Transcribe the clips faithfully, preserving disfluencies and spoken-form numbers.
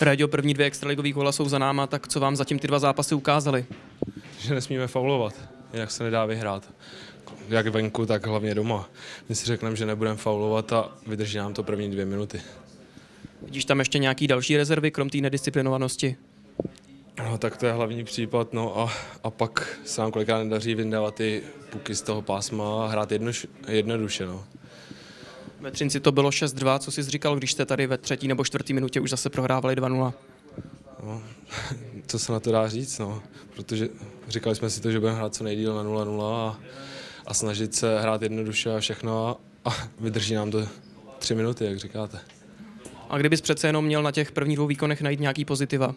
Réďo, první dvě extraligový góla jsou za náma, tak co vám zatím ty dva zápasy ukázaly? Že nesmíme faulovat, jinak se nedá vyhrát. Jak venku, tak hlavně doma. My si řekneme, že nebudeme faulovat a vydrží nám to první dvě minuty. Vidíš tam ještě nějaký další rezervy, krom té nedisciplinovanosti? No, tak to je hlavní případ, no a, a pak se nám kolikrát nedaří vyndávat ty puky z toho pásma a hrát jedno, jednoduše, no. Ve Třinci to bylo šest dva, co jsi říkal, když jste tady ve třetí nebo čtvrtý minutě už zase prohrávali dva nula? No, co se na to dá říct, no, protože říkali jsme si to, že budeme hrát co nejdýl na nula nula a, a snažit se hrát jednoduše a všechno a, a vydrží nám to tři minuty, jak říkáte. A kdybys přece jenom měl na těch prvních dvou výkonech najít nějaký pozitiva?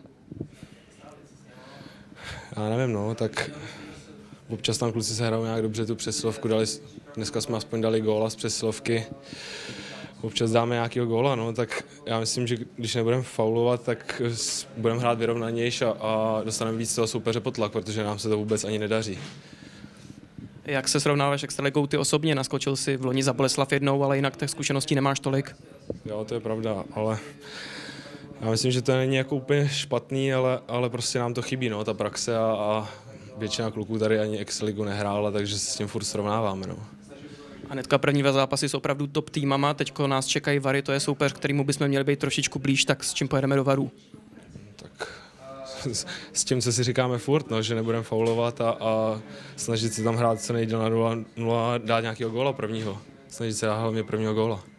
Já nevím, no, tak občas tam kluci se hrajou nějak dobře tu přesilovku, dali, dneska jsme aspoň dali góla z přesilovky, občas dáme nějakého góla, no, tak já myslím, že když nebudeme faulovat, tak budeme hrát vyrovnanější a, a dostaneme víc toho soupeře pod tlak, protože nám se to vůbec ani nedaří. Jak se srovnáváš extraligou ty osobně? Naskočil si v loni za Boleslav jednou, ale jinak těch zkušeností nemáš tolik. Jo, to je pravda, ale já myslím, že to není jako úplně špatný, ale, ale prostě nám to chybí, no, ta praxe a, a většina kluků tady ani extraligu nehrála, takže se s tím furt srovnáváme, no. A hnedka první dva zápasy jsou opravdu top týmama, teďko nás čekají Vary, to je soupeř, kterýmu bychom měli být trošičku blíž, tak s čím pojedeme do Varů? Tak s, s tím, co si říkáme furt, no, že nebudeme faulovat a, a snažit se tam hrát co nejdýl na nula nula a dát nějakého góla prvního. Snažit se dát hlavně prvního góla.